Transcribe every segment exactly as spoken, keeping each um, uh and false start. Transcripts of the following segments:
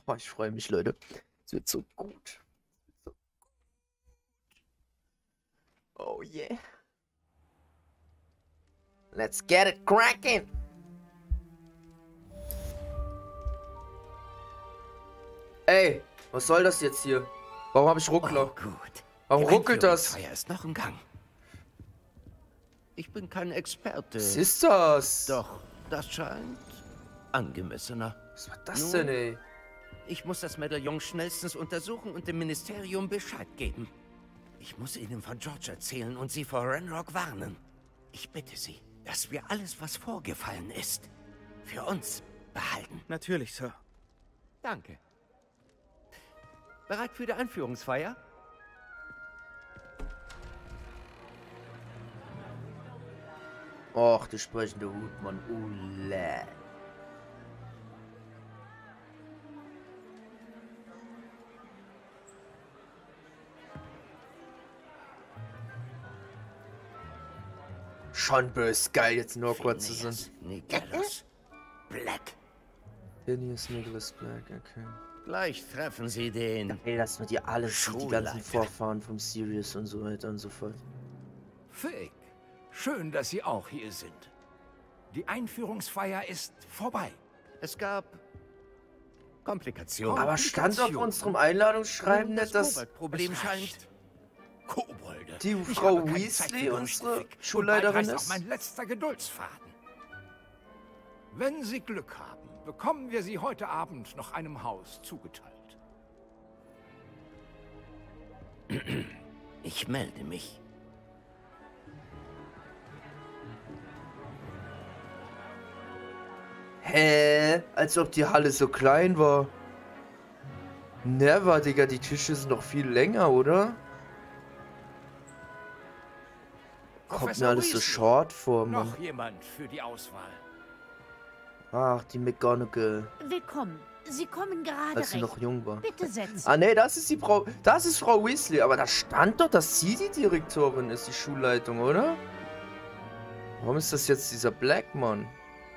Oh, ich freue mich, Leute. Es wird so gut. So. Oh yeah. Let's get it cracking. Ey, was soll das jetzt hier? Warum habe ich Ruckler? Oh, gut. Warum Die ruckelt das? Einführungsfeier ist noch im Gang. Ich bin kein Experte. Was ist das? Doch, das scheint angemessener. Was war das Nun, denn, ey? Ich muss das Medaillon schnellstens untersuchen und dem Ministerium Bescheid geben. Ich muss ihnen von George erzählen und sie vor Ranrock warnen. Ich bitte Sie, dass wir alles, was vorgefallen ist, für uns behalten. Natürlich, Sir. Danke. Bereit für die Einführungsfeier? Och, der sprechende Hut, Mann. Ule. Schon böse geil, jetzt nur kurz zu Phineas sind. Nicholas Black. Phineas Nicholas Black, okay. Gleich treffen Sie den. Ey, das wird ja alles, die ganzen Schulleiter. Vorfahren vom Sirius und so weiter und so fort. Fig, schön, dass Sie auch hier sind. Die Einführungsfeier ist vorbei. Es gab Komplikationen. Aber stand auf unserem Einladungsschreiben das nicht, dass Kobold-Problem Es scheint. reicht. Kobolde. die Ich Frau habe keine Weasley Zeit geduldet, unsere Fig. Und bald Schulleiterin reißt auch ist? mein letzter Geduldsfaden. Wenn Sie Glück haben, bekommen wir Sie heute Abend noch einem Haus zugeteilt. Ich melde mich. Hä? Als ob die Halle so klein war. Never, Digga, die Tische sind noch viel länger, oder? Kommt mir Professor alles so Weasley, short vor, Mann. Noch jemand für die Auswahl. Ach, die McGonagall, Willkommen. Sie kommen gerade als sie recht. noch jung war. Bitte setzen. Ah, nee, das ist die Frau. Das ist Frau Weasley. Aber da stand doch, dass sie die Direktorin ist, die Schulleitung, oder? Warum ist das jetzt dieser Black Mann?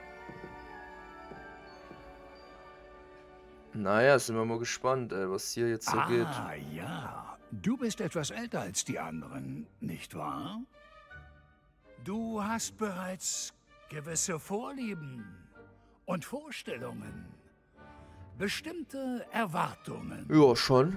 Naja, sind wir mal gespannt, ey, was hier jetzt so geht. Ah, ja. Du bist etwas älter als die anderen, nicht wahr? Du hast bereits gewisse Vorlieben und Vorstellungen. Bestimmte Erwartungen. Ja, schon.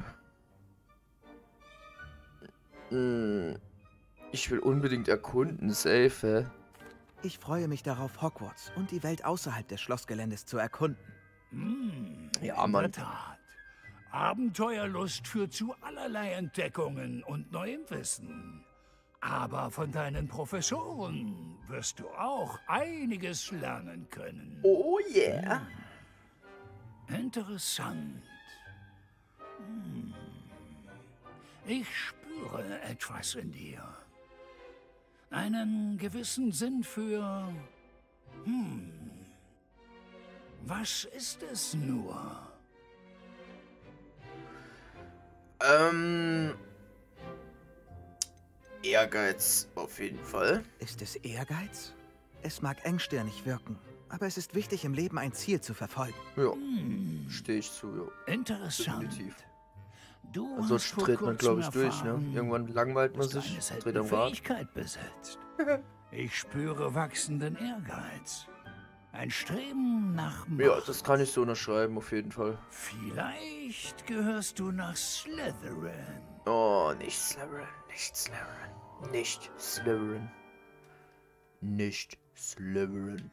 Hm, ich will unbedingt erkunden, safe, hä? Ich freue mich darauf, Hogwarts und die Welt außerhalb des Schlossgeländes zu erkunden. Hm, Ja, in Mann. der Tat. Abenteuerlust führt zu allerlei Entdeckungen und neuem Wissen. Aber von deinen Professoren wirst du auch einiges lernen können. Oh yeah. Interessant. Hm. Ich spüre etwas in dir. Einen gewissen Sinn für... Hm. Was ist es nur? Ähm... Ehrgeiz, auf jeden Fall. Ist es Ehrgeiz? Es mag engstirnig wirken, aber es ist wichtig, im Leben ein Ziel zu verfolgen. Ja, Hm. stehe ich zu, ja. Interessant. Definitiv. Du Ansonsten hast vor dreht man, kurzem glaube ich, durch, ne? erfahren, Irgendwann langweilt man dass du sich, eine dreht seltene am Rad. Fähigkeit besitzt. Ich spüre wachsenden Ehrgeiz. Ein Streben nach Macht. Ja, das kann ich so unterschreiben, auf jeden Fall. Vielleicht gehörst du nach Slytherin. Oh, nicht Slytherin, nicht Slytherin, nicht Slytherin, nicht Slytherin.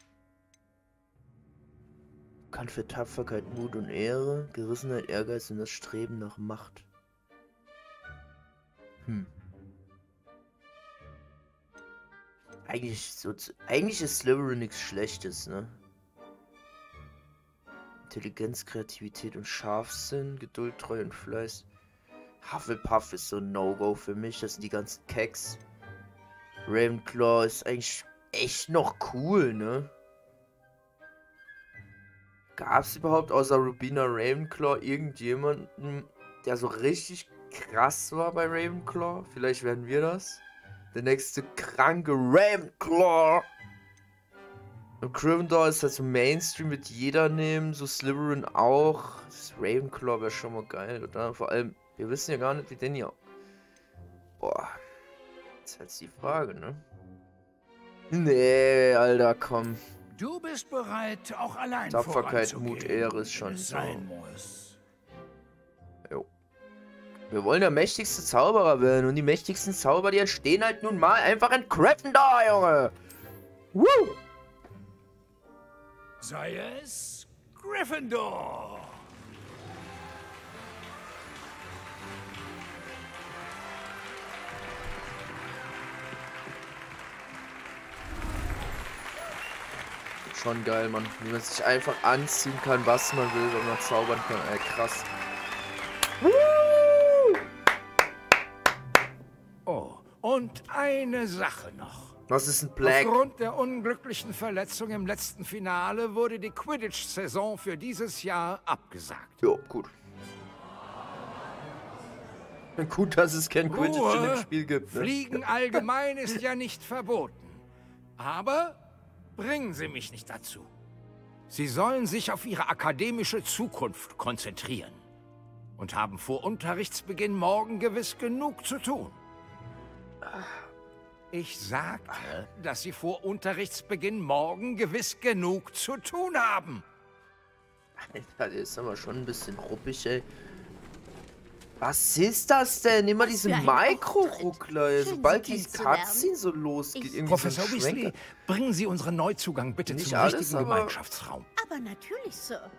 Kann für Tapferkeit, Mut und Ehre, Gerissenheit, Ehrgeiz und das Streben nach Macht. Hm. Eigentlich, so, eigentlich ist Slytherin nichts Schlechtes, ne? Intelligenz, Kreativität und Scharfsinn, Geduld, Treue und Fleiß. Hufflepuff ist so ein No-Go für mich, das sind die ganzen Keks. Ravenclaw ist eigentlich echt noch cool, ne? Gab's überhaupt außer Rubina Ravenclaw irgendjemanden, der so richtig krass war bei Ravenclaw? Vielleicht werden wir das. Der nächste kranke Ravenclaw. Und Gryffindor ist halt so Mainstream, wird jeder nehmen, so Slytherin auch. Das Ravenclaw wäre schon mal geil, oder? Vor allem, wir wissen ja gar nicht, wie denn hier... Boah. Das ist jetzt die Frage, ne? Nee, Alter, komm. Du bist bereit, auch allein Tapferkeit, voranzugehen, Mut, Ehre ist wenn schon es so. sein muss. Jo. Wir wollen der mächtigste Zauberer werden und die mächtigsten Zauberer, die entstehen halt nun mal einfach in Gryffindor, Junge! Woo! Sei es Gryffindor. Schon geil, Mann. Wie man sich einfach anziehen kann, was man will, wenn man zaubern kann. Ey, krass. Oh, und eine Sache noch. Was ist ein Black? Aufgrund der unglücklichen Verletzung im letzten Finale wurde die Quidditch-Saison für dieses Jahr abgesagt. Jo, gut. Gut, dass es kein Quidditch in dem Ruhe. Spiel gibt. Ne? Fliegen allgemein ist ja nicht verboten. Aber bringen Sie mich nicht dazu. Sie sollen sich auf Ihre akademische Zukunft konzentrieren und haben vor Unterrichtsbeginn morgen gewiss genug zu tun. Ich sagte, dass Sie vor Unterrichtsbeginn morgen gewiss genug zu tun haben. Alter, der ist aber schon ein bisschen ruppig, ey. Was ist das denn? Immer diese für ein Mikro-Ruckler, ey. Schön, Sobald Sie die kennenzulernen. Cutscene so losgeht. Ich- Irgendwie Professor so ein Weasley, Schwenker. bringen Sie unseren Neuzugang bitte Nicht zum alles, richtigen aber- Gemeinschaftsraum. Aber natürlich, Sir.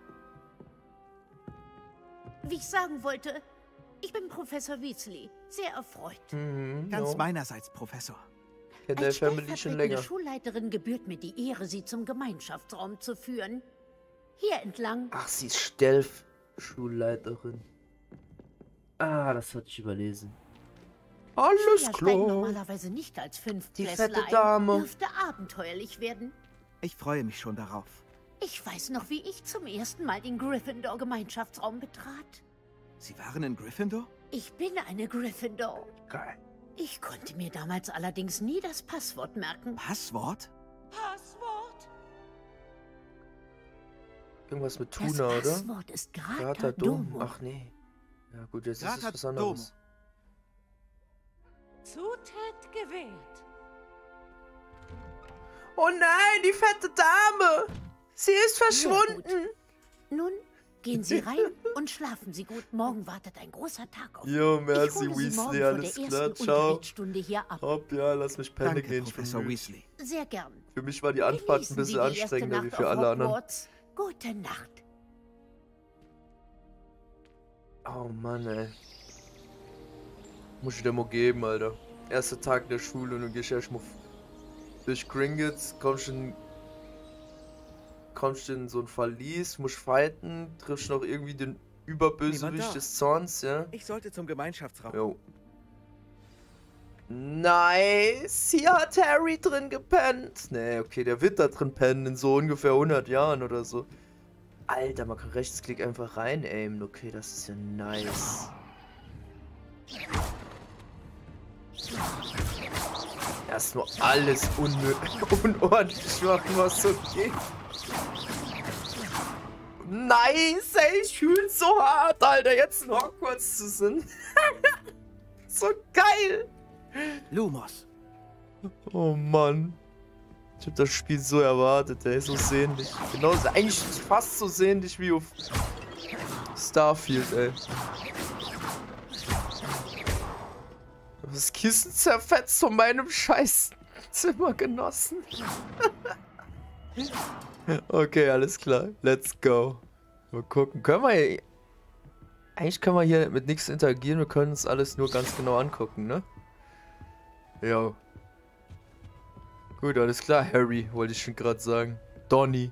Wie ich sagen wollte, ich bin Professor Weasley. Sehr erfreut. Mhm, Ganz ja. meinerseits, Professor. Kennt der Als Family schon stellvertretende länger. Schulleiterin gebührt mir die Ehre, Sie zum Gemeinschaftsraum zu führen. Hier entlang. Ach, sie ist Stellf-Schulleiterin. Ah, das hatte ich überlesen. Alles Schüler steigen klar. normalerweise nicht als Fünftklässler fette ein. Dame. Dürfte abenteuerlich werden. Ich freue mich schon darauf. Ich weiß noch, wie ich zum ersten Mal den Gryffindor-Gemeinschaftsraum betrat. Sie waren in Gryffindor? Ich bin eine Gryffindor. Geil. Ich konnte mir damals allerdings nie das Passwort merken. Passwort? Passwort? Irgendwas mit Das Tuna, oder? Passwort ist Grata Grata Dom. Domo. Ach nee. Ja gut, jetzt Grata ist es was anderes. Zutat gewählt. Oh nein, die fette Dame! Sie ist verschwunden! Nun, gehen Sie rein und schlafen Sie gut. Morgen wartet ein großer Tag auf Sie. Jo, Ich merci hole Sie morgen Weasley, vor alles der klar, ersten ciao. Unterrichtsstunde hier ab. Hopp, ja, lass mich pennen Danke, gehen. Ich bin Professor müde. Weasley. Sehr gern. Für mich war die Anfahrt ein Genießen bisschen Sie die erste anstrengender wie Nacht für auf alle anderen. Hogwarts. Gute Nacht. Oh Mann, ey. Muss ich dir mal geben, Alter. Erster Tag der Schule und du gehst erst mal durch Gringotts, kommst in, kommst in so ein Verlies, musst fighten, triffst noch irgendwie den Niemand Überbösewicht da. des Zorns, ja. Ich sollte zum Gemeinschaftsraum. Jo. Nice! Hier hat Harry drin gepennt. Nee, okay, der wird da drin pennen in so ungefähr hundert Jahren oder so. Alter, man kann Rechtsklick einfach rein aimen. Okay, das ist ja nice. Erst nur alles unordentlich machen, was so geht. Nice, ey, ich fühl's so hart, Alter, jetzt in Hogwarts zu sind. So geil. Lumos. Oh Mann. Ich hab das Spiel so erwartet, ey, so sehnlich. Genauso, eigentlich fast so sehnlich wie auf Starfield, ey. Das Kissen zerfetzt von meinem scheiß Zimmergenossen. Okay, alles klar. Let's go. Mal gucken. Können wir hier... Eigentlich können wir hier mit nichts interagieren. Wir können uns alles nur ganz genau angucken, ne? Ja. Gut, alles klar, Harry, wollte ich schon gerade sagen. Donny.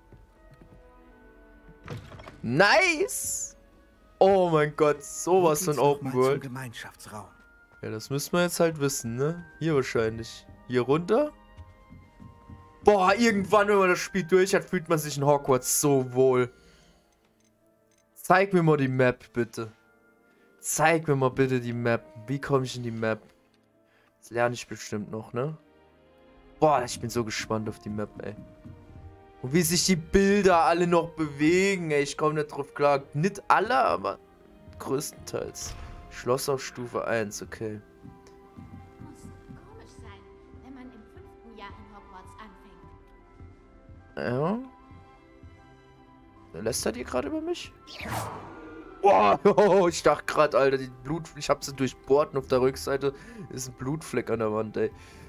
Nice! Oh mein Gott, sowas von Open Zum World. Gemeinschaftsraum. Ja, das müssen wir jetzt halt wissen, ne? Hier wahrscheinlich. Hier runter? Boah, irgendwann, wenn man das Spiel durch hat, fühlt man sich in Hogwarts so wohl. Zeig mir mal die Map, bitte. Zeig mir mal bitte die Map. Wie komme ich in die Map? Das lerne ich bestimmt noch, ne? Boah, ich bin so gespannt auf die Map, ey. Und wie sich die Bilder alle noch bewegen, ey. Ich komme nicht drauf klar. Nicht alle, aber größtenteils. Schloss auf Stufe eins, okay. Muss komisch sein, wenn man im fünften Jahr in Hogwarts anfängt. Ja. Lästert ihr gerade über mich? Oh, ich dachte gerade, Alter, die Blut, ich hab sie durchbohrt und auf der Rückseite ist ein Blutfleck an der Wand, ey.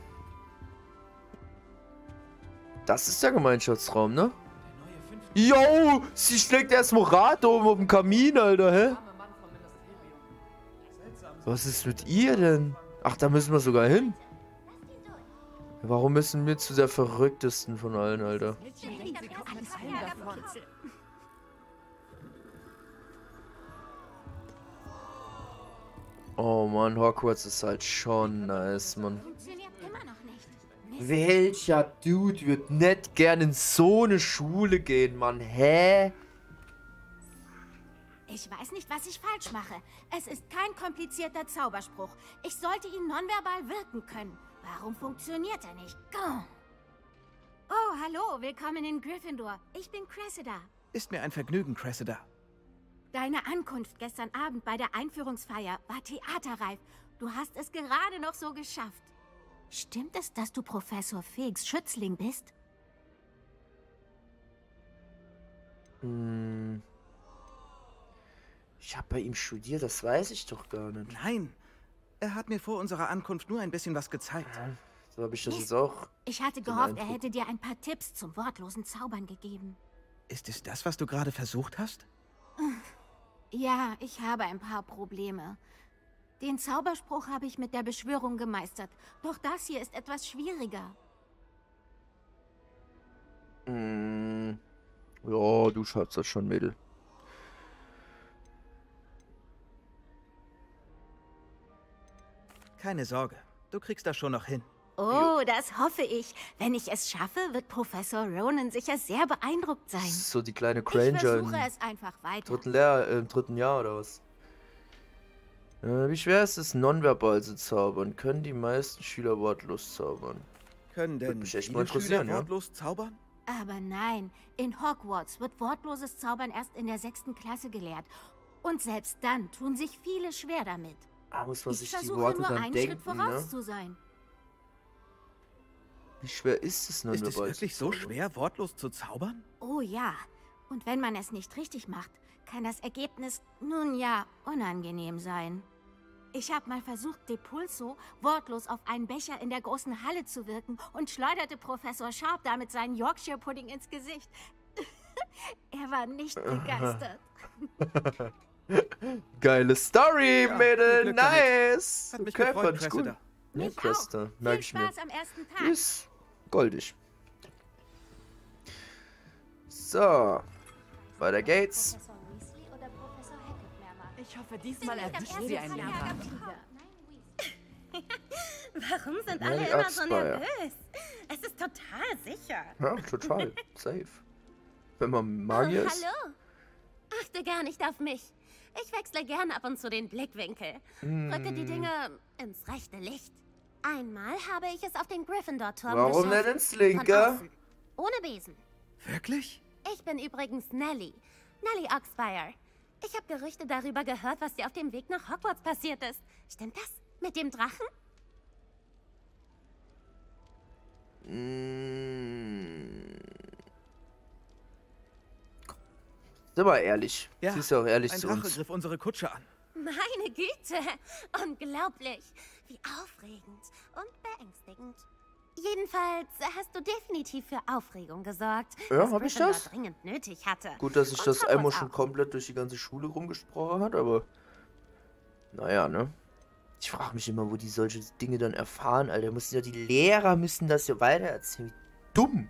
Das ist der Gemeinschaftsraum, ne? Yo, sie schlägt erst Morat oben auf dem Kamin, Alter, hä? Was ist mit ihr denn? Ach, da müssen wir sogar hin. Warum müssen wir zu der verrücktesten von allen, Alter? Oh Mann, Hogwarts ist halt schon nice, Mann. Funktioniert immer noch nicht. Welcher Dude wird nicht gern in so eine Schule gehen, Mann? Hä? Ich weiß nicht, was ich falsch mache. Es ist kein komplizierter Zauberspruch. Ich sollte ihn nonverbal wirken können. Warum funktioniert er nicht? Gah. Oh, hallo, willkommen in Gryffindor. Ich bin Cressida. Ist mir ein Vergnügen, Cressida. Deine Ankunft gestern Abend bei der Einführungsfeier war theaterreif. Du hast es gerade noch so geschafft. Stimmt es, dass du Professor Figs Schützling bist? Hm. Ich habe bei ihm studiert, das weiß ich doch gar nicht. Nein, er hat mir vor unserer Ankunft nur ein bisschen was gezeigt. Ja, so habe ich das jetzt auch. Ich hatte gehofft, er hätte dir ein paar Tipps zum wortlosen Zaubern gegeben. Ist es das, was du gerade versucht hast? Ja, ich habe ein paar Probleme. Den Zauberspruch habe ich mit der Beschwörung gemeistert. Doch das hier ist etwas schwieriger. Hm. Ja, du schaffst das schon, Mädel. Keine Sorge, du kriegst das schon noch hin. Oh, das hoffe ich. Wenn ich es schaffe, wird Professor Ronen sicher sehr beeindruckt sein. So die kleine Ich Granger versuche im es einfach weiter. dritten, Lehr äh, im dritten Jahr oder was? Äh, wie schwer ist es, nonverbal zu zaubern? Können die meisten Schüler wortlos zaubern? Können denn mich echt viele mal interessieren, Schüler ja. wortlos zaubern? Aber nein, in Hogwarts wird wortloses Zaubern erst in der sechsten Klasse gelehrt. Und selbst dann tun sich viele schwer damit. Ah, muss man Ich sich die versuche Worte nur dann einen Schritt denken, voraus ne? zu sein. Wie schwer ist es Ist nonverbal es wirklich zu so zaubern? schwer, wortlos zu zaubern? Oh ja. Und wenn man es nicht richtig macht, kann das Ergebnis, nun ja, unangenehm sein. Ich habe mal versucht, Depulso wortlos auf einen Becher in der großen Halle zu wirken und schleuderte Professor Sharp damit seinen Yorkshire-Pudding ins Gesicht. Er war nicht begeistert. Geile Story, Ja, Mädel, viel Glück damit. nice. Hat mich Okay, gefreut, fand ich gut. Cressida. Ja, Mich Cressida, auch. merk Viel ich mir. Spaß am ersten Tag. Ist goldig. So, weiter geht's. Professor Weasley oder Professor Hagrid mag. Ich hoffe, diesmal Bin ich am erwischt ersten sie einen Tag Jager. adoptiert? Nein, Weasley. Warum sind Mary alle immer so Oxfire. nervös? Es ist total sicher. Ja, total. Safe. Wenn man Magier Oh, ist. hallo. Achte gar nicht auf mich. Ich wechsle gerne ab und zu den Blickwinkel. Rücke die Dinge ins rechte Licht. Einmal habe ich es auf den Gryffindor-Turm Warum geschafft. nicht ins Von Linke? außen. Ohne Besen. Wirklich? Ich bin übrigens Nellie. Nellie Oxfire. Ich habe Gerüchte darüber gehört, was dir auf dem Weg nach Hogwarts passiert ist. Stimmt das? Mit dem Drachen? Mm. Sind wir ehrlich. Ja, Sie ist ja auch ehrlich ein zu Drache uns. griff unsere Kutsche an. Meine Güte, unglaublich. Wie aufregend und beängstigend. Jedenfalls hast du definitiv für Aufregung gesorgt. Ja, was hab ich Gryffindor das? dringend nötig hatte. Gut, dass sich Und das Hogwarts einmal schon auch. komplett durch die ganze Schule rumgesprochen hat, aber naja, ne? Ich frage mich immer, wo die solche Dinge dann erfahren, Alter. Müssen ja die Lehrer müssen das ja weitererzählen. Wie dumm!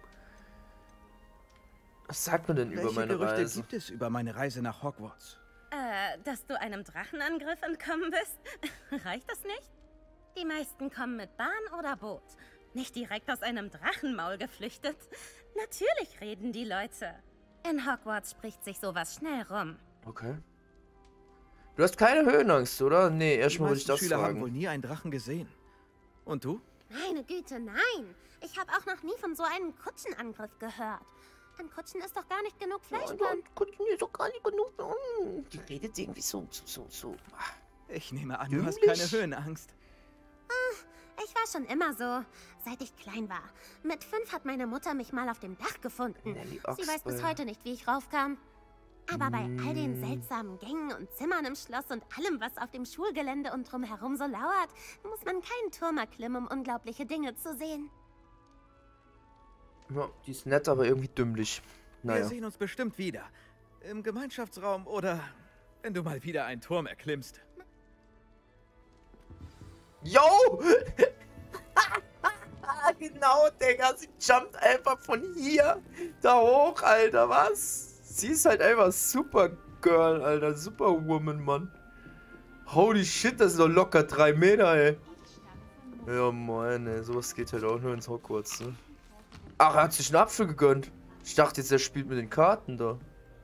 Was sagt man denn über Welche meine Gerüchte Reise? gibt es über meine Reise nach Hogwarts? Äh, dass du einem Drachenangriff entkommen bist? Reicht das nicht? Die meisten kommen mit Bahn oder Boot. Nicht direkt aus einem Drachenmaul geflüchtet. Natürlich reden die Leute. In Hogwarts spricht sich sowas schnell rum. Okay. Du hast keine Höhenangst, oder? Nee, Die erstmal würde ich meisten das Schüler haben wohl fragen. nie einen Drachen gesehen. Und du? Meine Güte, nein. Ich habe auch noch nie von so einem Kutschenangriff gehört. An Kutschen ist doch gar nicht genug Fleisch Ja, dran. Kutschen ist doch gar nicht genug. Mm, Die redet irgendwie so, so, so, so. Ach, Ich nehme an, du hast Dümmlich? keine Höhenangst. Ich war schon immer so, seit ich klein war. Mit fünf hat meine Mutter mich mal auf dem Dach gefunden. Nelly Sie weiß bis Oxbow. heute nicht, wie ich raufkam. Aber bei all den Mm. seltsamen Gängen und Zimmern im Schloss und allem, was auf dem Schulgelände und drumherum so lauert, muss man keinen Turm erklimmen, um unglaubliche Dinge zu sehen. Ja, die ist nett, aber irgendwie dümmlich. Wir Naja. sehen uns bestimmt wieder. Im Gemeinschaftsraum oder wenn du mal wieder einen Turm erklimmst. Yo! Genau, Digga. Sie jumpt einfach von hier da hoch, Alter. Was? Sie ist halt einfach Supergirl, Alter. Superwoman, Mann. Holy shit, das ist doch locker drei Meter, ey. Ja, moin, ey. Sowas geht halt auch nur ins Hogwarts, ne? Ach, er hat sich einen Apfel gegönnt. Ich dachte jetzt, er spielt mit den Karten da.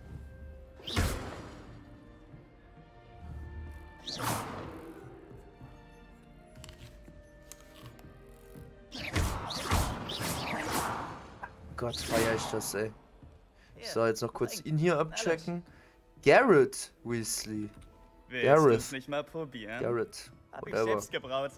Gott, feier ich das, ey. So, jetzt noch kurz ihn hier abchecken. Garrett Weasley. Willst Gareth. du's nicht mal probieren? Garrett. Hab ich Whatever. selbst gebraut.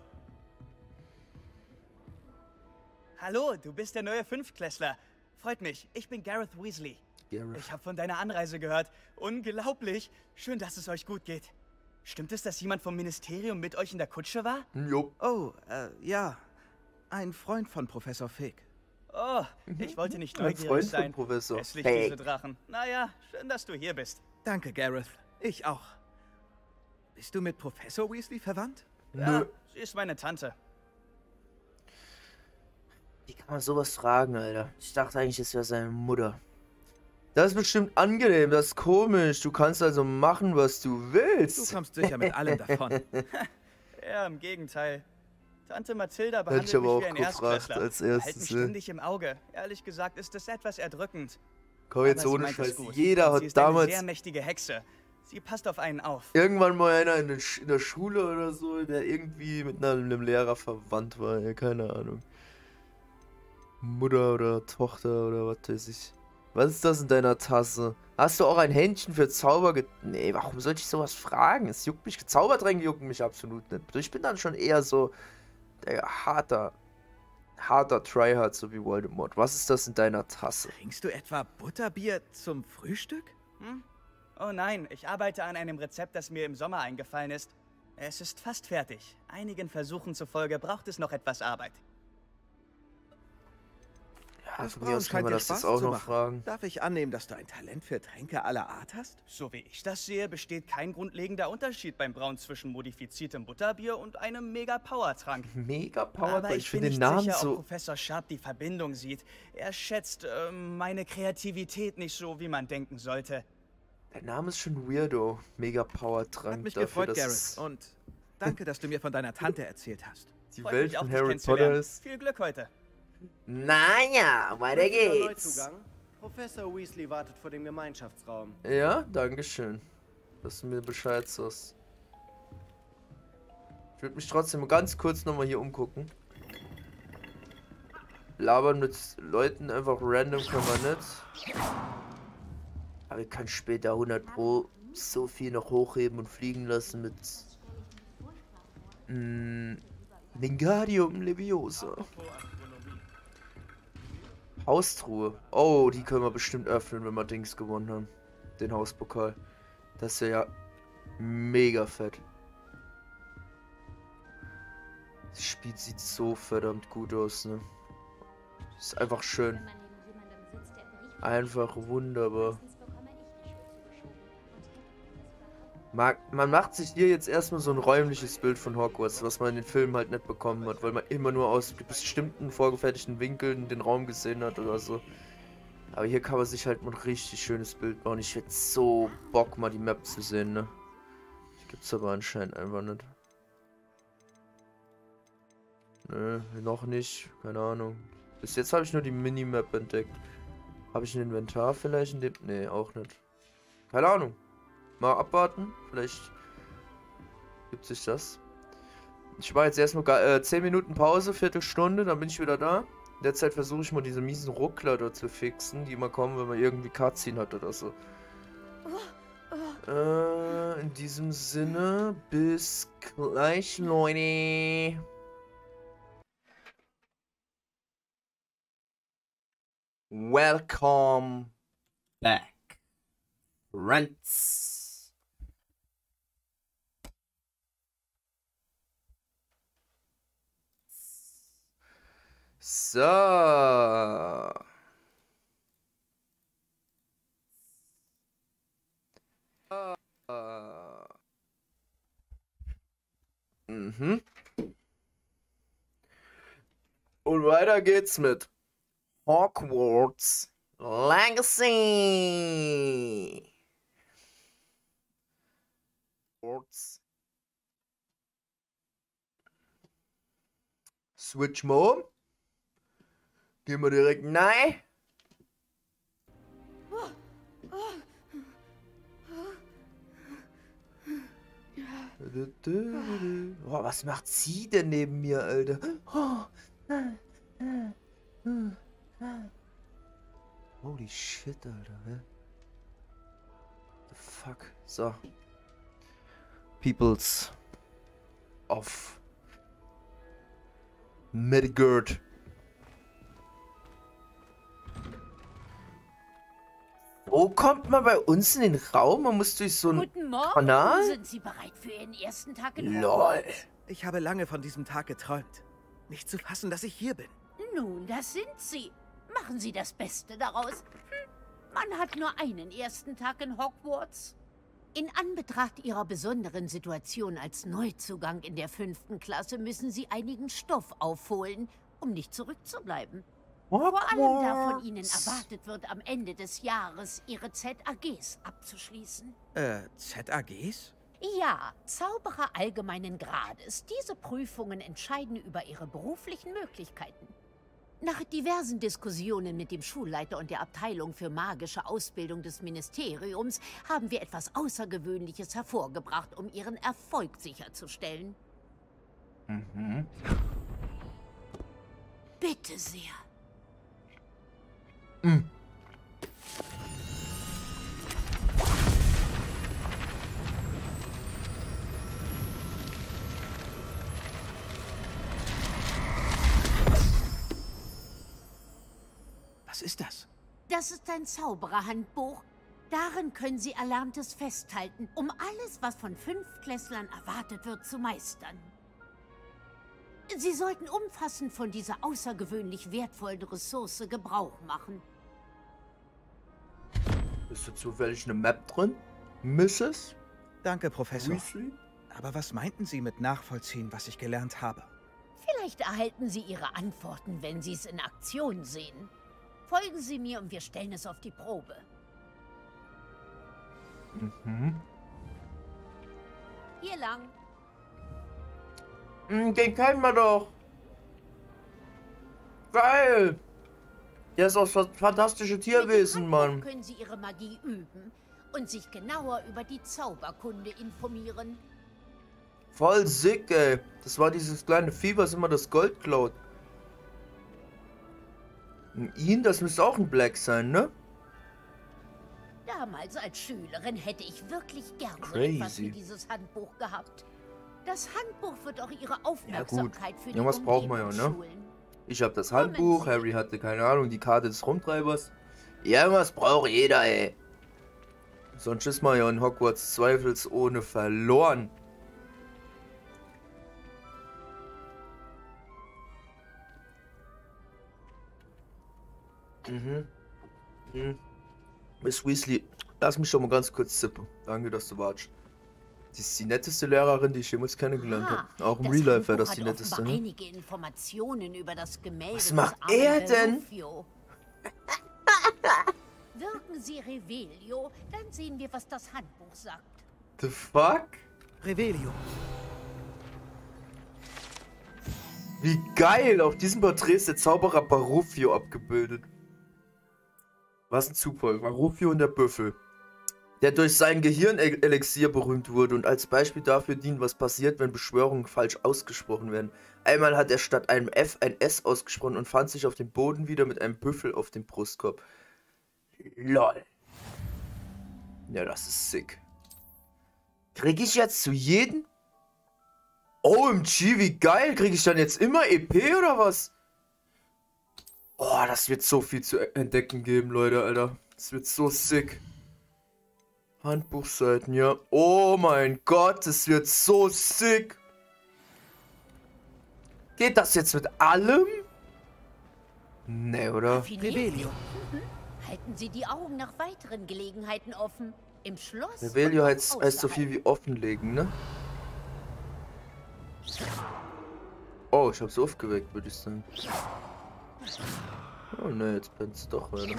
Hallo, du bist der neue Fünftklässler. Freut mich, ich bin Gareth Weasley. Gareth. Ich habe von deiner Anreise gehört. Unglaublich. Schön, dass es euch gut geht. Stimmt es, dass jemand vom Ministerium mit euch in der Kutsche war? Jo. Oh, äh, ja. Ein Freund von Professor Fig. Oh, ich wollte nicht Ein neugierig Freund von sein. Professor Hässlich Fig. diese Drachen. Naja, schön, dass du hier bist. Danke, Gareth. Ich auch. Bist du mit Professor Weasley verwandt? Ja, Nö. sie ist meine Tante. Wie kann man sowas fragen, Alter? Ich dachte eigentlich, es wäre seine Mutter. Das ist bestimmt angenehm, das ist komisch. Du kannst also machen, was du Du willst. kommst sicher mit allem davon. Ja, im Gegenteil. Tante Mathilda Hätte behandelt ich aber mich auch wie ein gefragt Erstklässler. als Hält erstes, mich ne? ständig im Auge. Ehrlich gesagt ist das etwas erdrückend. Komm jetzt Aber sie ohne meint es Scheiß. gut. Jeder Und sie hat ist eine damals sehr mächtige Hexe. Sie passt auf einen auf. irgendwann mal einer in der, Sch in der Schule oder so, der irgendwie mit einer, einem Lehrer verwandt war. Ja, keine Ahnung. Mutter oder Tochter oder was weiß ich. Was ist das in deiner Tasse? Hast du auch ein Händchen für Zauber ge... Nee, warum sollte ich sowas fragen? Es juckt mich... Zaubertränke jucken mich absolut nicht. Ich bin dann schon eher so... Der harter... Harter Tryhard, so wie Voldemort. Was ist das in deiner Tasse? Trinkst du etwa Butterbier zum Frühstück? Hm? Oh nein, ich arbeite an einem Rezept, das mir im Sommer eingefallen ist. Es ist fast fertig. Einigen Versuchen zufolge braucht es noch etwas Arbeit. Ja, Das von mir aus Brauen kann man scheint dir das jetzt Spaß auch zu noch machen. fragen. Darf ich annehmen, dass du ein Talent für Tränke aller Art hast? So wie ich das sehe, besteht kein grundlegender Unterschied beim Brauen zwischen modifiziertem Butterbier und einem Mega-Power-Trank. Mega Power, Aber ich, ich finde bin den nicht Namen sicher, ob so... Professor Sharp die Verbindung sieht. Er schätzt ähm, meine Kreativität nicht so, wie man denken sollte. Der Name ist schon weirdo. Mega Power Trank. Hat mich dafür, gefreut, dass Gareth. es Und danke, dass du mir von deiner Tante erzählt hast. die Freut Welt mich auch, von dich Harry kennenzulernen. Potter ist. Viel Glück heute. Naja, weiter geht's. Neuzugang. Professor Weasley wartet vor dem Gemeinschaftsraum. Ja, dankeschön. Dass du mir Bescheid sagst. Ich würde mich trotzdem ganz kurz nochmal hier umgucken. Labern mit Leuten einfach random kann man nicht. Aber ich kann später hundert Pro so viel noch hochheben und fliegen lassen mit... Mm, Wingardium Leviosa. Haustruhe. Oh, die können wir bestimmt öffnen, wenn wir Dings gewonnen haben. Den Hauspokal. Das wäre ja mega fett. Das Spiel sieht so verdammt gut aus, ne? Ist einfach schön. Einfach wunderbar. Man macht sich hier jetzt erstmal so ein räumliches Bild von Hogwarts, was man in den Filmen halt nicht bekommen hat, weil man immer nur aus bestimmten vorgefertigten Winkeln den Raum gesehen hat oder so. Aber hier kann man sich halt ein richtig schönes Bild bauen. Ich hätte so Bock, mal die Map zu sehen, ne? Die gibt's aber anscheinend einfach nicht. Nö, noch nicht. Keine Ahnung. Bis jetzt habe ich nur die Minimap entdeckt. Habe ich ein Inventar vielleicht in dem... Nee, auch nicht. Keine Ahnung. Mal abwarten. Vielleicht gibt sich das. Ich mache jetzt erstmal äh, zehn Minuten Pause, Viertelstunde, dann bin ich wieder da. Derzeit versuche ich mal diese miesen Ruckler dort zu fixen, die mal kommen, wenn man irgendwie Cutscene hat oder so. Äh, in diesem Sinne, bis gleich, Leute. Welcome back, friends. So. Uh. Mhm. Und weiter geht's mit Hogwarts Legacy. Hogwarts. Switch mal. Gehen wir direkt rein. Oh, was macht sie denn neben mir, Alter? Oh. Holy shit, Alter. Hä? The fuck? So. Peoples of Midgard. Wo kommt man bei uns in den Raum? Man muss durch so einen Guten Morgen. Kanal? Sind Sie bereit für Ihren ersten Tag in Lol. Hogwarts? Ich habe lange von diesem Tag geträumt. Nicht zu fassen, dass ich hier bin. Nun, das sind Sie. Machen Sie das Beste daraus. Hm. Man hat nur einen ersten Tag in Hogwarts. In Anbetracht Ihrer besonderen Situation als Neuzugang in der fünften Klasse müssen Sie einigen Stoff aufholen, um nicht zurückzubleiben. Vor allem, da von Ihnen erwartet wird, am Ende des Jahres Ihre Z A Gs abzuschließen. Äh, Z A Gs? Ja, Zauberer allgemeinen Grades. Diese Prüfungen entscheiden über Ihre beruflichen Möglichkeiten. Nach diversen Diskussionen mit dem Schulleiter und der Abteilung für magische Ausbildung des Ministeriums haben wir etwas Außergewöhnliches hervorgebracht, um Ihren Erfolg sicherzustellen. Mhm. Bitte sehr. Mhm. Was ist das? Das ist ein Zaubererhandbuch. Darin können Sie Erlerntes festhalten, um alles, was von Fünftklässlern erwartet wird, zu meistern. Sie sollten umfassend von dieser außergewöhnlich wertvollen Ressource Gebrauch machen. Ist da zufällig eine Map drin, Misses Danke, Professor. Weasley? Aber was meinten Sie mit nachvollziehen, was ich gelernt habe? Vielleicht erhalten Sie Ihre Antworten, wenn Sie es in Aktion sehen. Folgen Sie mir und wir stellen es auf die Probe. Mhm. Hier lang. Mm, den kennen wir doch. Geil. Der ist aus das fantastische Tierwesen, Mann. Können Sie Ihre Magie üben und sich genauer über die Zauberkunde informieren. Voll sick, ey. Das war dieses kleine Vieh, was immer das Gold klaut. Und ihn, das müsste auch ein Black sein, ne? Damals als Schülerin hätte ich wirklich gern so Crazy. etwas wie dieses Handbuch gehabt. Das Handbuch wird auch Ihre Aufmerksamkeit für die Irgendwas braucht man ja, Umgebung ne? schulen. Ich hab das Handbuch, Harry hatte, keine Ahnung, die Karte des Rumtreibers. Irgendwas braucht jeder, ey. Sonst ist man ja in Hogwarts zweifelsohne verloren. Mhm. Mhm. Miss Weasley, lass mich schon mal ganz kurz zippen. Danke, dass du wartest. Sie ist die netteste Lehrerin, die ich jemals kennengelernt Ah, habe. Auch im das Real Life wäre Handbuch das die hat netteste, offenbar ne? einige Informationen über das Gemälde Was des macht armen er denn? Berufio. Wirken Sie Revelio, dann sehen wir, was das Handbuch sagt. The fuck? Revelio. Wie geil! Auf diesem Porträt ist der Zauberer Barufio abgebildet. Was ein Zufall. Barufio und der Büffel. der durch sein Gehirnelixier berühmt wurde und als Beispiel dafür dient, was passiert, wenn Beschwörungen falsch ausgesprochen werden. Einmal hat er statt einem F ein S ausgesprochen und fand sich auf dem Boden wieder mit einem Büffel auf dem Brustkorb. Lol. Ja, das ist sick. Krieg ich jetzt zu jedem? O M G, wie geil. Krieg ich dann jetzt immer E P oder was? Oh, das wird so viel zu entdecken geben, Leute, Alter. Das wird so sick. Handbuchseiten, ja. Oh mein Gott, das wird so sick. Geht das jetzt mit allem? Ne, oder? Revelio. Mhm. Halten Sie die Augen nach weiteren Gelegenheiten offen. Im Schloss. Revelio heißt, heißt so viel wie offenlegen, ne? Oh, ich hab's aufgeweckt, würde ich sagen. Oh ne, jetzt pennt's doch weiter.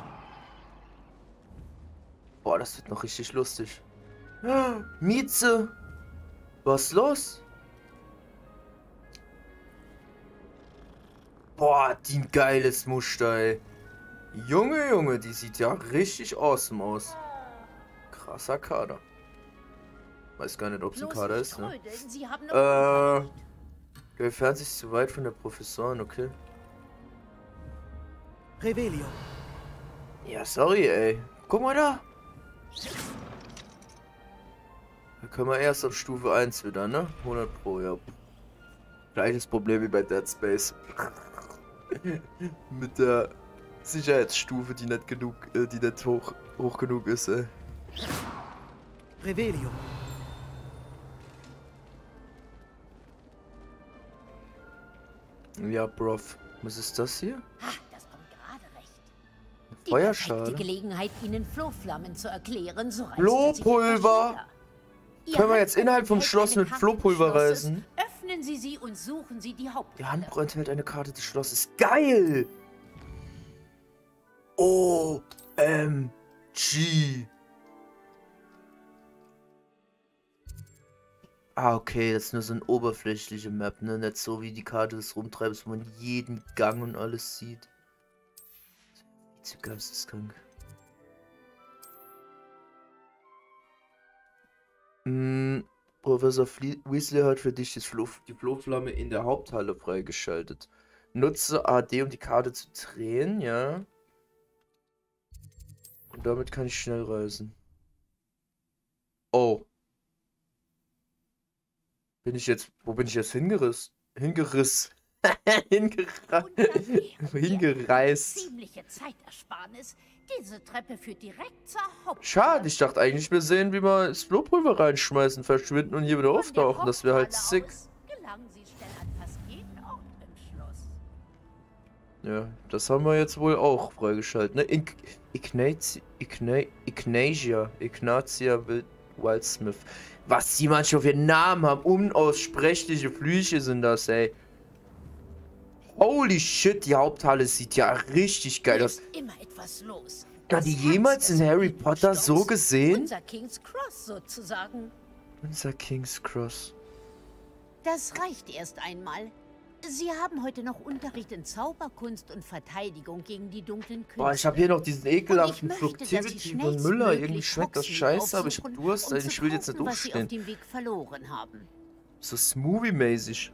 Boah, das wird noch richtig lustig. Ah, Mieze! Was ist los? Boah, die ein geiles Muster, ey. Junge, Junge, die sieht ja richtig awesome aus. Krasser Kader. Weiß gar nicht, ob es ein Kader ist, ne? Äh... Der entfernt sich zu weit von der Professorin, okay. Revelio. Ja, sorry, ey. Guck mal da. Da können wir erst auf Stufe eins wieder, ne? hundert Pro, ja. Gleiches Problem wie bei Dead Space. Mit der Sicherheitsstufe, die nicht genug, äh, die nicht hoch, hoch genug ist, ey. Revelio. Ja, Prof. Was ist das hier? Ha, das kommt gerade recht. Die Feuerschale. Die Gelegenheit, Ihnen Flohflammen zu erklären, so Flohpulver! Können wir jetzt innerhalb vom Schloss mit Flohpulver reisen? Öffnen Sie sie und suchen Sie die Haupthalle. Die Handbuch enthält eine Karte des Schlosses. Geil! O M G! Ah, okay, das ist nur so eine oberflächliche Map, ne? Nicht so wie die Karte des Rumtreibens, wo man jeden Gang und alles sieht. Zu geisteskrank. Hm, Professor Fle Weasley hat für dich das Flo die Flohflamme in der Haupthalle freigeschaltet. Nutze A D, um die Karte zu drehen, ja. Und damit kann ich schnell reisen. Oh. Bin ich jetzt, wo bin ich jetzt hingerissen? Hingerissen. Hingera hingereist. Ziemliche Zeitersparnis. Diese Treppe führt direkt zur Haupthalle. Schade, ich dachte eigentlich, wir sehen, wie wir das Flohpulver reinschmeißen, verschwinden und hier wieder auftauchen. Das wäre halt sick. Gelangen Sie schnell an fast jeden Ort im Schloss. Ja, das haben wir jetzt wohl auch freigeschaltet, ne? Ignatia, Ignatia, Ignatia Wildsmith. Was die manchmal für Namen haben, unaussprechliche Flüche sind das, ey. Holy shit, die Haupthalle sieht ja richtig geil aus. Immer etwas los. Hat die jemals in Harry Potter so gesehen? Unser King's Cross sozusagen. Unser King's Cross. Das reicht erst einmal. Sie haben heute noch Unterricht in Zauberkunst und Verteidigung gegen die dunklen Künste. Boah, ich habe hier noch diesen ekelhaften Fluctivity von Müller. Irgendwie schmeckt das scheiße, aber ich hab Durst. Um ich will jetzt nicht aufstehen. Auf dem Weg verloren haben. So Smoothie-mäßig.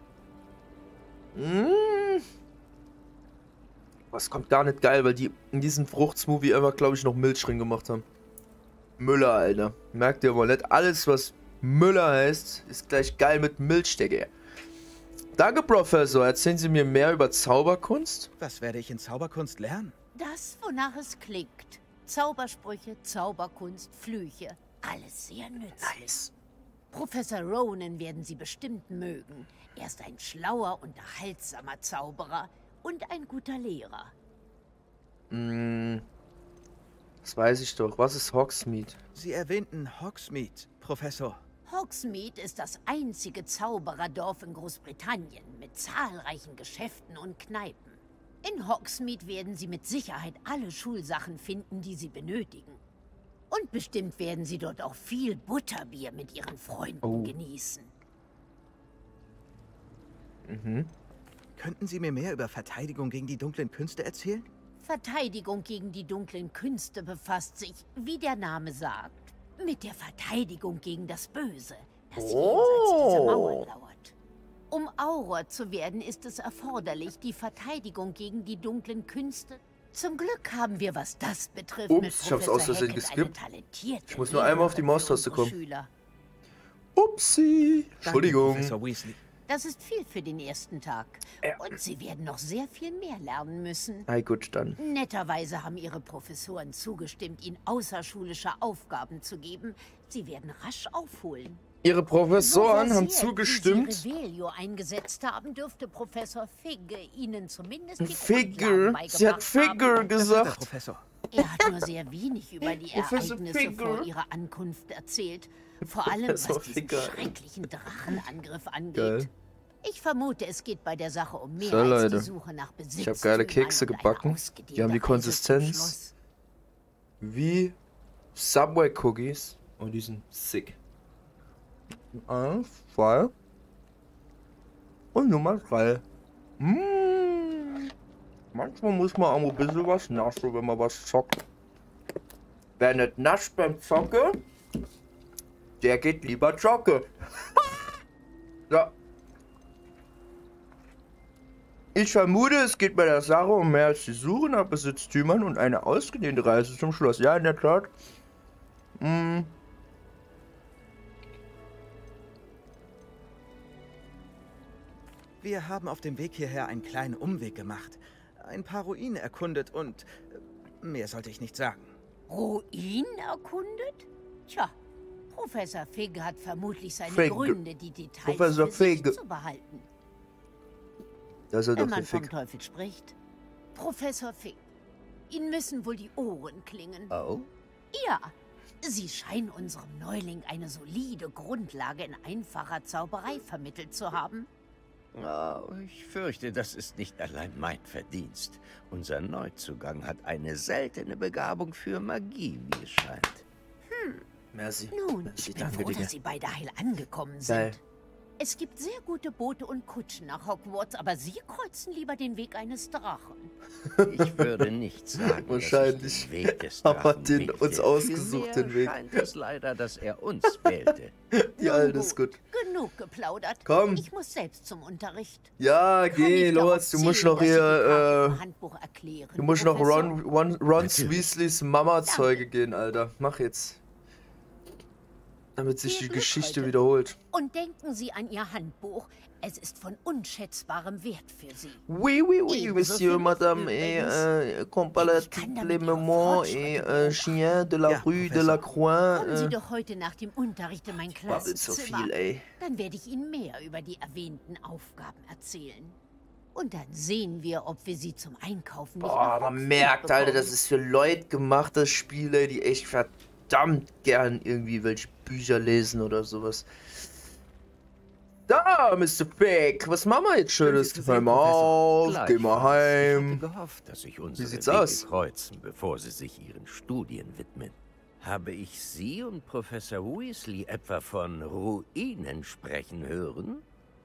Mmh. Was kommt gar nicht geil, weil die in diesem Fruchtsmoothie einfach, glaube ich, noch Milch drin gemacht haben. Müller, Alter. Merkt ihr mal nicht, alles, was Müller heißt, ist gleich geil mit Milch, Digga. Danke, Professor. Erzählen Sie mir mehr über Zauberkunst? Was werde ich in Zauberkunst lernen? Das, wonach es klingt. Zaubersprüche, Zauberkunst, Flüche. Alles sehr nützlich. Nice. Professor Ronen werden Sie bestimmt mögen. Er ist ein schlauer, unterhaltsamer Zauberer und ein guter Lehrer. Hm, das weiß ich doch. Was ist Hogsmeade? Sie erwähnten Hogsmeade, Professor. Hogsmeade ist das einzige Zaubererdorf in Großbritannien mit zahlreichen Geschäften und Kneipen. In Hogsmeade werden Sie mit Sicherheit alle Schulsachen finden, die Sie benötigen. Und bestimmt werden Sie dort auch viel Butterbier mit Ihren Freunden oh. genießen. Mhm. Könnten Sie mir mehr über Verteidigung gegen die dunklen Künste erzählen? Verteidigung gegen die dunklen Künste befasst sich, wie der Name sagt, mit der Verteidigung gegen das Böse, das jenseits dieser Mauern lauert. Um Auror zu werden, ist es erforderlich, die Verteidigung gegen die dunklen Künste. Zum Glück haben wir, was das betrifft, Ups, mit ich hab's aus Versehen geskippt. Ich muss nur einmal auf die Maustaste kommen. Schüler. Upsi. Entschuldigung. Danke, Professor Weasley. Das ist viel für den ersten Tag. Und Sie werden noch sehr viel mehr lernen müssen. Ei, gut, dann. Netterweise haben Ihre Professoren zugestimmt, Ihnen außerschulische Aufgaben zu geben. Sie werden rasch aufholen. Ihre Professoren So haben versiert, zugestimmt. wie Sie Revelio eingesetzt haben, dürfte Professor Figge Ihnen zumindest die Figge? Grundlagen Sie hat beigebracht Figge haben. gesagt. Professor. Er hat nur sehr wenig über die Professor Ereignisse Figge? vor ihrer Ankunft erzählt. Vor allem, Professor was diesen Figge. schrecklichen Drachenangriff angeht. Geil. Ich vermute, es geht bei der Sache um mehr So, als Leute. die Suche nach Besitz. Ich habe geile Kekse gebacken. Die haben die Konsistenz wie Subway Cookies. Und die sind sick. Eins, zwei. Und Nummer drei. Mmh. Manchmal muss man auch ein bisschen was naschen, wenn man was zockt. Wer nicht nascht beim Zocken, der geht lieber joggen. Ja. Ich vermute, es geht bei der Sache um mehr als die Suche nach Besitztümern und eine ausgedehnte Reise zum Schloss. Ja, in der Tat. Hm. Wir haben auf dem Weg hierher einen kleinen Umweg gemacht, ein paar Ruinen erkundet und äh, mehr sollte ich nicht sagen. Ruinen erkundet? Tja, Professor Figge hat vermutlich seine Figge. Gründe, die Details Professor für sich Figge. zu behalten. Das ist Wenn doch man der vom Fick. Teufel spricht. Professor Figge, Ihnen müssen wohl die Ohren klingen. Oh? Ja, Sie scheinen unserem Neuling eine solide Grundlage in einfacher Zauberei vermittelt zu haben. Oh, ich fürchte, das ist nicht allein mein Verdienst. Unser Neuzugang hat eine seltene Begabung für Magie, wie es scheint. Hm. Merci. Nun, Merci, ich bin danke, froh, Digga. dass Sie beide heil angekommen sind. Geil. Es gibt sehr gute Boote und Kutschen nach Hogwarts, aber Sie kreuzen lieber den Weg eines Drachen. Ich würde nicht sagen, Wahrscheinlich dass ich den Weg des haben wir Drachen den wählte. uns ausgesucht, Vielmehr den Weg. scheint es leider, dass er uns wählte. Ja, alles gut. Genug geplaudert. Komm. Ich muss selbst zum Unterricht. Ja, Kann geh, ich darauf los. Du musst zählen, noch dass Sie die Karte hier, im äh, Handbuch erklären, du musst noch Professor? Ron, Ron, Rons Weasleys Mama-Zeuge gehen, Alter. Mach jetzt. Damit sich die Viel Geschichte Glück heute. wiederholt. Und denken Sie an Ihr Handbuch. Es ist von unschätzbarem Wert für Sie. Oui, oui, oui, Ebenso monsieur, für mich madame, et übrigens. euh, comparatif les moments et euh, chien de la Ja, rue de Professor. la Croix. Kommen Sie Äh, doch heute nach dem Unterricht in mein babbelt so Klassenzimmer. viel, ey. Dann werde ich Ihnen mehr über die erwähnten Aufgaben erzählen. Und dann sehen wir, ob wir Sie zum Einkaufen nicht Boah, nach man Hogsmeade merkt, Alter, bekommen. das ist für Leute gemacht, das Spiel, ey, die echt verdammt gern irgendwie welche Bücher lesen oder sowas. Da, Mister Fig, was machen wir jetzt Schönes? Schön, Sie zu Fall sehen, mal auf, Gleichfalls. geh mal Ich heim. hatte gehofft, dass sich unsere sieht's Wege aus? kreuzen, bevor Sie sich Ihren Studien widmen. Habe ich Sie und Professor Weasley etwa von Ruinen sprechen hören?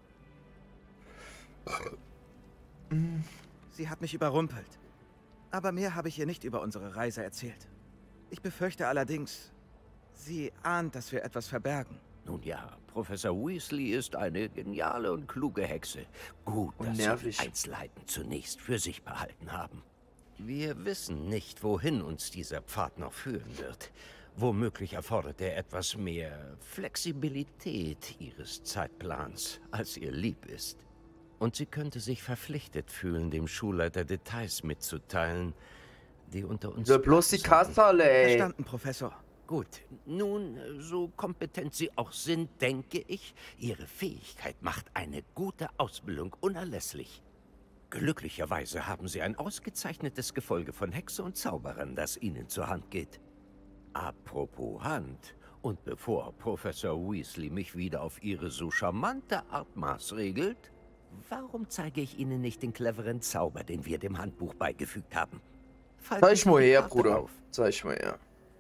Sie hat mich überrumpelt. Aber mehr habe ich ihr nicht über unsere Reise erzählt. Ich befürchte allerdings, sie ahnt, dass wir etwas verbergen. Nun ja, Professor Weasley ist eine geniale und kluge Hexe. Gut, Und dass nervig. Sie die Einzelheiten zunächst für sich behalten haben. Wir wissen nicht, wohin uns dieser Pfad noch führen wird. Womöglich erfordert er etwas mehr Flexibilität Ihres Zeitplans, als ihr lieb ist. Und sie könnte sich verpflichtet fühlen, dem Schulleiter Details mitzuteilen, die unter uns Ja, bloß die bleiben sollten. Kasperle, ey. Verstanden, Professor. Gut, nun, so kompetent Sie auch sind, denke ich, Ihre Fähigkeit macht eine gute Ausbildung unerlässlich. Glücklicherweise haben Sie ein ausgezeichnetes Gefolge von Hexe und Zauberern, das Ihnen zur Hand geht. Apropos Hand, und bevor Professor Weasley mich wieder auf Ihre so charmante Art maßregelt, warum zeige ich Ihnen nicht den cleveren Zauber, den wir dem Handbuch beigefügt haben? Falten Zeig Sie mal die her, Karte Bruder. auf. Zeig mal her.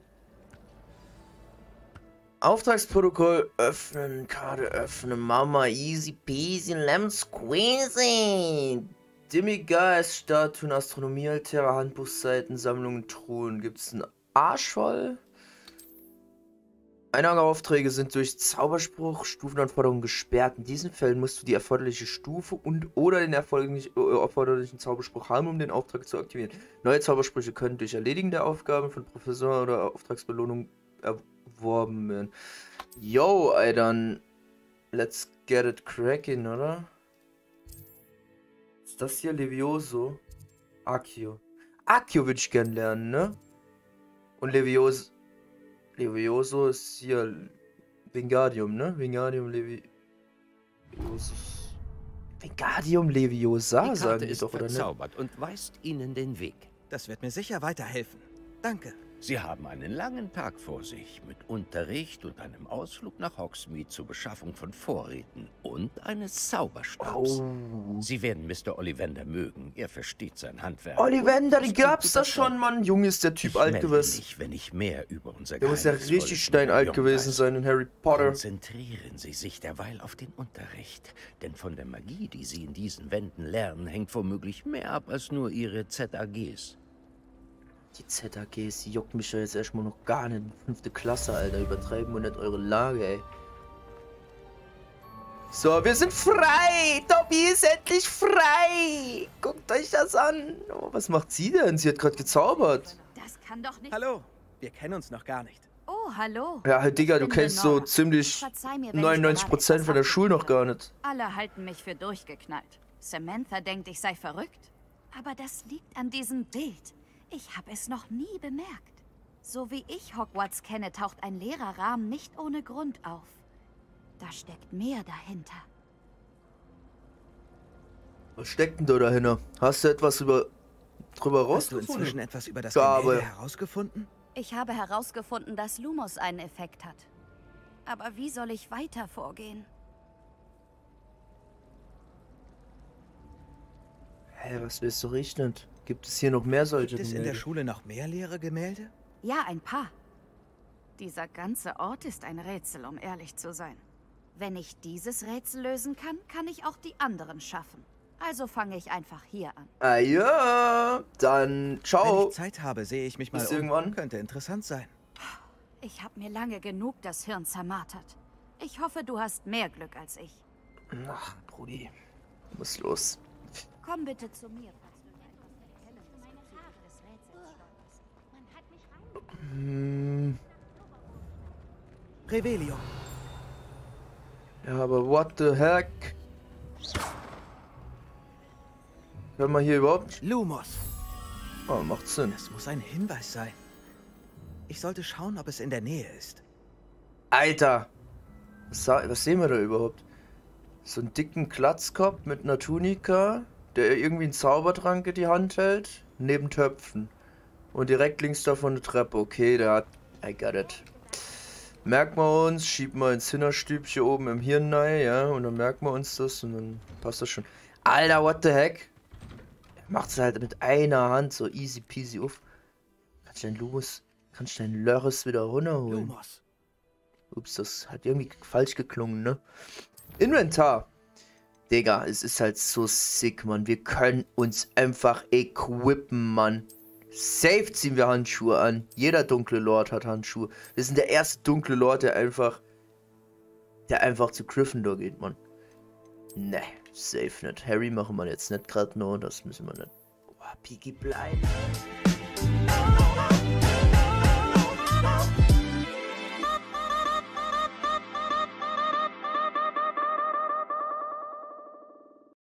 Auftragsprotokoll öffnen, Karte öffnen, Mama, easy peasy, lemon squeezy. Demigas-Statuen, Astronomie-Altäre, Handbuchseiten, Sammlungen, Truhen. Gibt es einen Arsch voll? Einlageaufträge sind durch Zauberspruch, Stufenanforderungen gesperrt. In diesen Fällen musst du die erforderliche Stufe und oder den erforderlichen, äh, erforderlichen Zauberspruch haben, um den Auftrag zu aktivieren. Neue Zaubersprüche können durch Erledigen der Aufgaben von Professor oder Auftragsbelohnung erworben werden. Yo, ey, dann let's get it cracking, oder? Ist das hier Levioso? Accio. Accio würde ich gern lernen, ne? Und Levioso. Levioso ist hier Wingardium, ne? Wingardium Levi... Wingardium Leviosa, die sagen Karte die ist doch, oder ne? verzaubert und weist Ihnen den Weg. Das wird mir sicher weiterhelfen. Danke. Sie haben einen langen Tag vor sich mit Unterricht und einem Ausflug nach Hogsmeade zur Beschaffung von Vorräten und eines Zauberstabs. Oh. Sie werden Mister Ollivander mögen. Er versteht sein Handwerk. Ollivander, die gab's da schon, Mann. Junge, ist der Typ ich alt gewesen. Mich, wenn ich mehr über unser der muss ja richtig steinalt gewesen sein in Harry Potter. Konzentrieren Sie sich derweil auf den Unterricht. Denn von der Magie, die Sie in diesen Wänden lernen, hängt womöglich mehr ab als nur Ihre Z A Gs. Die Z A Gs, die juckt mich ja jetzt erstmal noch gar nicht. Fünfte Klasse, Alter. Übertreiben wir nicht eure Lage, ey. So, wir sind frei! Dobby ist endlich frei! Guckt euch das an! Oh, was macht sie denn? Sie hat gerade gezaubert. Das kann doch nicht... Hallo, wir kennen uns noch gar nicht. Oh, hallo. Ja, halt, Digga, du kennst so ziemlich neunundneunzig Prozent von der Schule noch gar nicht. Alle halten mich für durchgeknallt. Samantha denkt, ich sei verrückt. Aber das liegt an diesem Bild. Ich habe es noch nie bemerkt. So wie ich Hogwarts kenne, taucht ein leerer Rahmen nicht ohne Grund auf. Da steckt mehr dahinter. Was steckt denn da dahinter? Hast du etwas über drüber rausgefunden? Hast du inzwischen etwas über das Ja, Gemälde aber- herausgefunden? Ich habe herausgefunden, dass Lumos einen Effekt hat. Aber wie soll ich weiter vorgehen? Hä, was willst du richten? Gibt es hier noch mehr solche Gibt es in der Gemälde? Schule noch mehr leere Gemälde? Ja, ein paar. Dieser ganze Ort ist ein Rätsel, um ehrlich zu sein. Wenn ich dieses Rätsel lösen kann, kann ich auch die anderen schaffen. Also fange ich einfach hier an. Ah ja, dann Wenn ciao. ich Zeit habe, sehe ich mich mal Bis um. irgendwann. Könnte interessant sein. Ich habe mir lange genug das Hirn zermartert. Ich hoffe, du hast mehr Glück als ich. Ach, Brudi, muss los. Komm bitte zu mir. Hm, Revelio. ja, aber what the heck? Hör mal hier überhaupt? Lumos. Oh, macht Sinn. Das muss ein Hinweis sein. Ich sollte schauen, ob es in der Nähe ist. Alter! Was, sa- was sehen wir da überhaupt? So einen dicken Glatzkopf mit einer Tunika, der irgendwie einen Zaubertrank in die Hand hält, neben Töpfen. Und direkt links davon eine Treppe. Okay, der hat... I got it. Merken wir uns, schieben wir ins Hinterstübchen oben im Hirn rein, ja, und dann merken wir uns das und dann passt das schon. Alter, what the heck? Macht's halt mit einer Hand so easy peasy auf. Kannst du deinen Lumos, kannst du deinen Lörres wieder runterholen? Lumos. Ups, das hat irgendwie falsch geklungen, ne? Inventar. Digga, es ist halt so sick, Mann. Wir können uns einfach equippen, Mann. Safe ziehen wir Handschuhe an. Jeder dunkle Lord hat Handschuhe. Wir sind der erste dunkle Lord, der einfach... Der einfach zu Gryffindor geht, Mann. Ne, safe nicht. Harry machen wir jetzt nicht gerade noch. Das müssen wir nicht. Oh, Piggy bleiben.